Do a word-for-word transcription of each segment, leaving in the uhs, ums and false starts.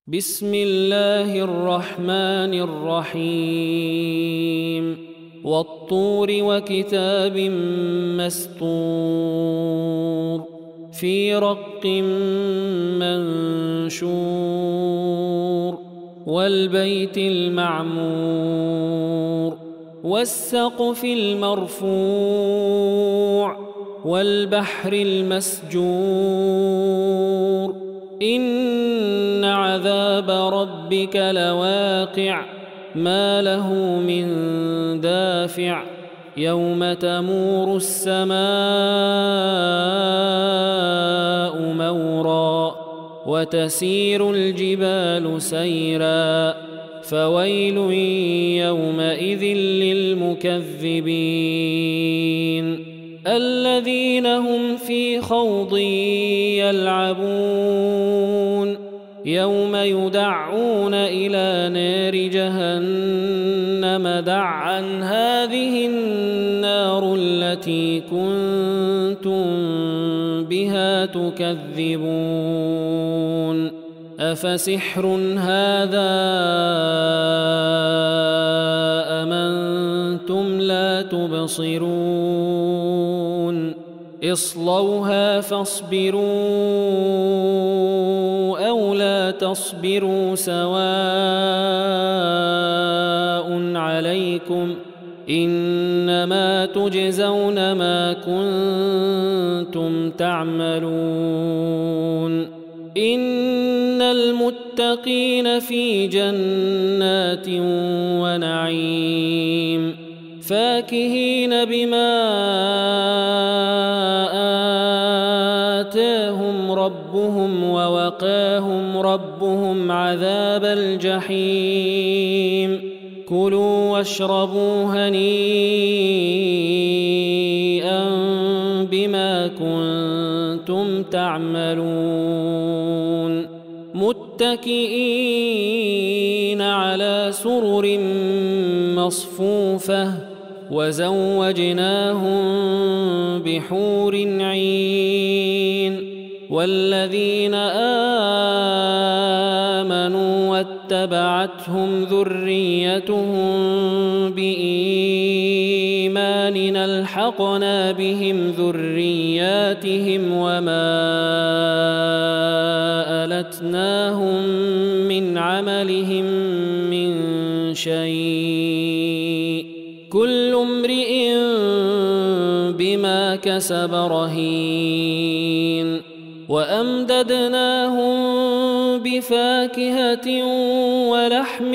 بسم الله الرحمن الرحيم والطور وكتاب مسطور في رق منشور والبيت المعمور والسقف المرفوع والبحر المسجور إن عذاب ربك لواقع ما له من دافع يوم تمور السماء مورا وتسير الجبال سيرا فويل يومئذ للمكذبين الذين هم في خوض يلعبون يوم يدعون إلى نار جهنم دعا هذه النار التي كنتم بها تكذبون أفسحر هذا أم أنتم لا تبصرون اصلوها فاصبروا أو لا تصبروا سواء عليكم إنما تجزون ما كنتم تعملون إن المتقين في جنات ونعيم فاكهين بما آتاهم ربهم ووقاهم ربهم عذاب الجحيم كلوا واشربوا هنيئا بما كنتم تعملون متكئين على سرر مصفوفة وزوجناهم بحور عين والذين آمنوا واتبعتهم ذريتهم بإيمان ألحقنا بهم ذرياتهم وما ألتناهم من عملهم من شيء كل امرئ بما كسب رهين وأمددناهم بفاكهة ولحم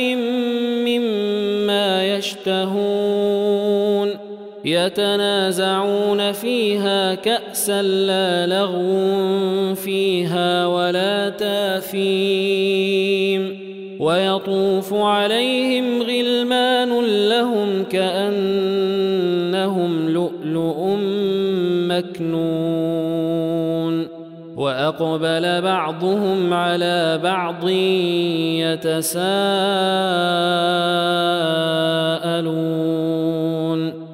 مما يشتهون يتنازعون فيها كأسا لا لغو فيها ولا تاثيم ويطوف عليهم غلمان لهم كأنهم لؤلؤ مكنون وأقبل بعضهم على بعض يتساءلون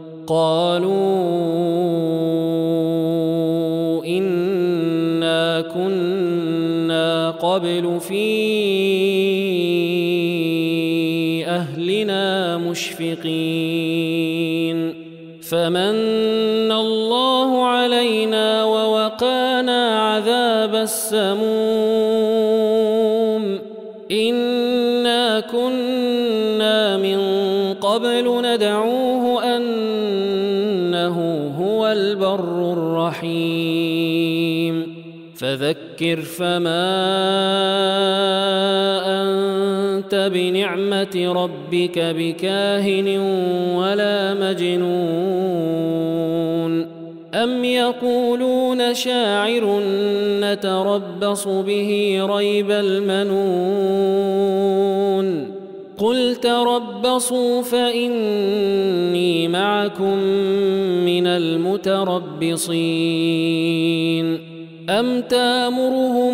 قالوا إنا كنا قبل في أهلنا مشفقين فمن الله علينا ووقانا عذاب السموم إنا كنا من قبل ندعوه أنه هو البر الرحيم فذكر فما أنت بنعمة ربك بكاهن ولا مجنون أم يقولون شاعر نتربص به ريب المنون قل تربصوا فإني معكم من المتربصين أم تامرهم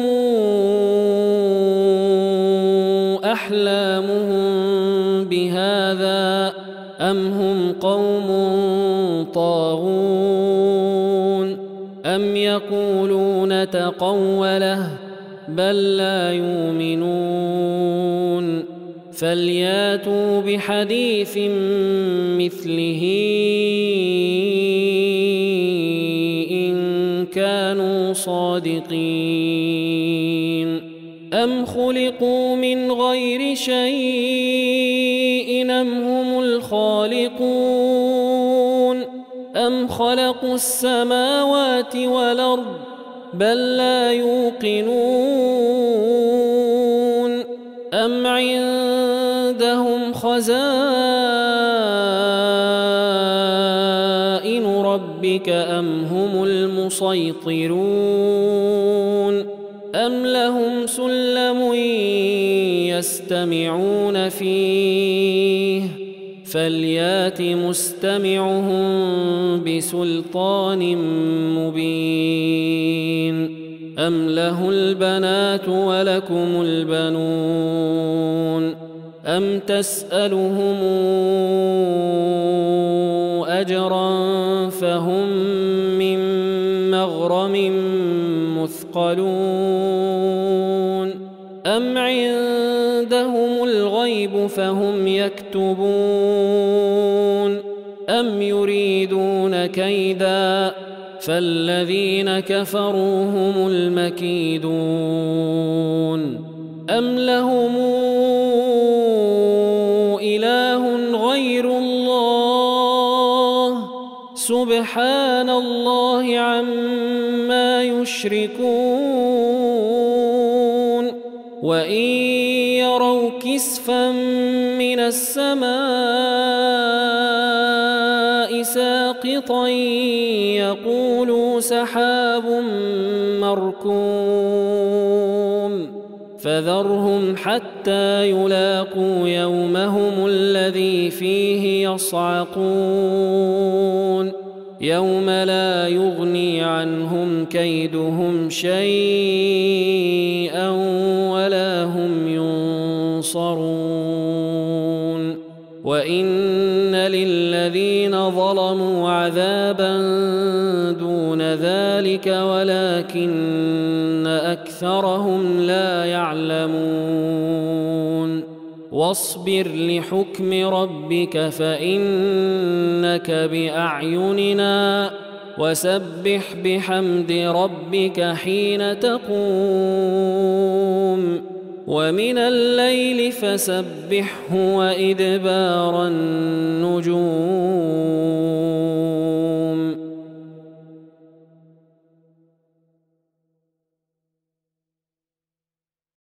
أحلامهم بهذا أم هم قوم طاغون أم يقولون تقوله بل لا يؤمنون فلياتوا بحديث مثله إن كانوا صادقين أم خلقوا من غير شيء أم هم الخالقون أم خلقوا السماوات والأرض بل لا يوقنون أم عندهم خزائن ربك أم هم المسيطرون أم لهم سلم يستمعون فيه فليات مستمعهم بسلطان مبين أم له البنات ولكم البنون أم تسألهم أجرا فهم من مغرم مثقلون أم عندهم الغيب فهم يكتبون أم يريدون كيدا فالذين كفروا هم المكيدون أم لهم إله غير الله سبحان الله عما يشركون وإن يروا كسفا من السماء ساقطا يقولوا سحاب مركوم فذرهم حتى يلاقوا يومهم الذي فيه يصعقون يوم لا يغني عنهم كيدهم شيئا ولا هم ينصرون وإن للذين ظلموا عذابا دون ذلك ولكن أكثرهم لا يعلمون واصبر لحكم ربك فإنك بأعيننا وسبح بحمد ربك حين تقوم ومن الليل فسبحه وإدبار النجوم